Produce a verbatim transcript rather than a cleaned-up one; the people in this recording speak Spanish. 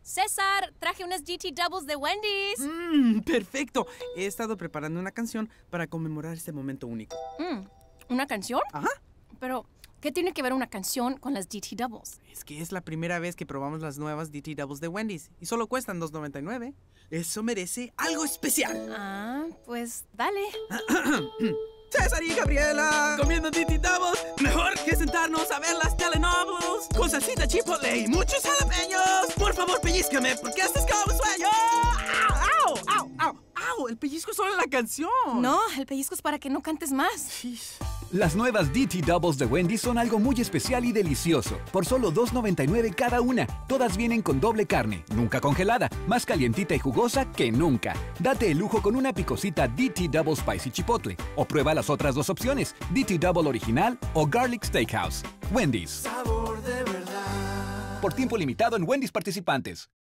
César, traje unas G T Doubles de Wendy's. Mmm, perfecto. He estado preparando una canción para conmemorar este momento único. Mm, ¿Una canción? Ajá. Pero, ¿qué tiene que ver una canción con las G T Doubles? Es que es la primera vez que probamos las nuevas D T Doubles de Wendy's y solo cuestan dos noventa y nueve. Eso merece algo especial. Ah, pues dale. César y Gabriela comiendo D T Doubles. Mejor que sentarnos a ver las telenovelas con salsita chipotle y muchos jalapeños. Por favor, pellízcame porque este es como un sueño. ¡Au! ¡Au! ¡Au! ¡Au! El pellizco es solo en la canción. No, el pellizco es para que no cantes más. Las nuevas D T Doubles de Wendy's son algo muy especial y delicioso. Por solo dos noventa y nueve cada una. Todas vienen con doble carne, nunca congelada, más calientita y jugosa que nunca. Date el lujo con una picosita D T Double Spicy Chipotle. O prueba las otras dos opciones, D T Double Original o Garlic Steakhouse. Wendy's. Sabor de verdad. Por tiempo limitado en Wendy's participantes.